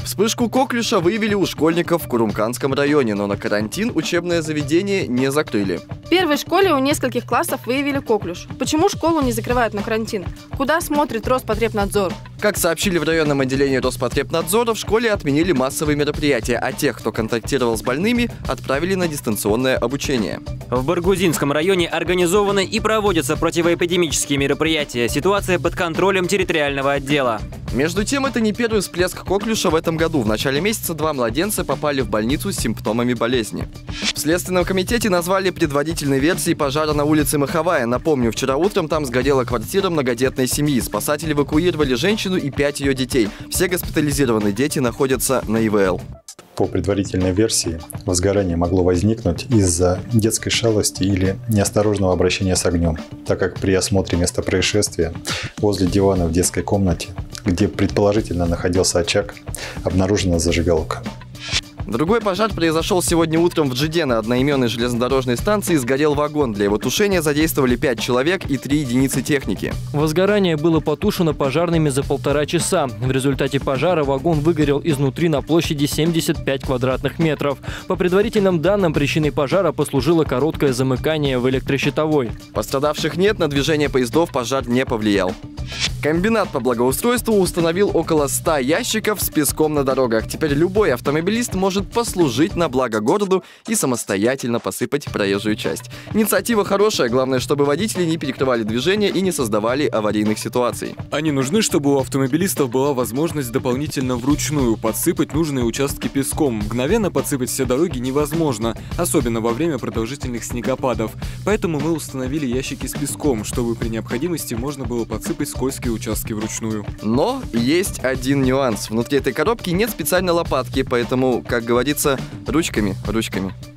Вспышку коклюша выявили у школьников в Курумканском районе, но на карантин учебное заведение не закрыли. В первой школе у нескольких классов выявили коклюш. Почему школу не закрывают на карантин? Куда смотрит Роспотребнадзор? Как сообщили в районном отделении Роспотребнадзора, в школе отменили массовые мероприятия, а тех, кто контактировал с больными, отправили на дистанционное обучение. В Баргузинском районе организованы и проводятся противоэпидемические мероприятия. Ситуация под контролем территориального отдела. Между тем, это не первый всплеск коклюша в этом году. В начале месяца 2 младенца попали в больницу с симптомами болезни. В Следственном комитете назвали предварительной версией пожара на улице Маховая. Напомню, вчера утром там сгорела квартира многодетной семьи. Спасатели эвакуировали женщину и 5 ее детей. Все госпитализированные дети находятся на ИВЛ. По предварительной версии, возгорание могло возникнуть из-за детской шалости или неосторожного обращения с огнем, так как при осмотре места происшествия возле дивана в детской комнате, где предположительно находился очаг, обнаружена зажигалка. Другой пожар произошел сегодня утром в Джиде. На одноименной железнодорожной станции сгорел вагон. Для его тушения задействовали 5 человек и 3 единицы техники. Возгорание было потушено пожарными за 1,5 часа. В результате пожара вагон выгорел изнутри на площади 75 квадратных метров. По предварительным данным, причиной пожара послужило короткое замыкание в электрощитовой. Пострадавших нет, на движение поездов пожар не повлиял. Комбинат по благоустройству установил около 100 ящиков с песком на дорогах. Теперь любой автомобилист может послужить на благо городу и самостоятельно посыпать проезжую часть. Инициатива хорошая, главное, чтобы водители не перекрывали движение и не создавали аварийных ситуаций. Они нужны, чтобы у автомобилистов была возможность дополнительно вручную подсыпать нужные участки песком. Мгновенно подсыпать все дороги невозможно, особенно во время продолжительных снегопадов. Поэтому мы установили ящики с песком, чтобы при необходимости можно было подсыпать скользкие участки вручную. Но есть один нюанс. Внутри этой коробки нет специальной лопатки, поэтому, как говорится, ручками.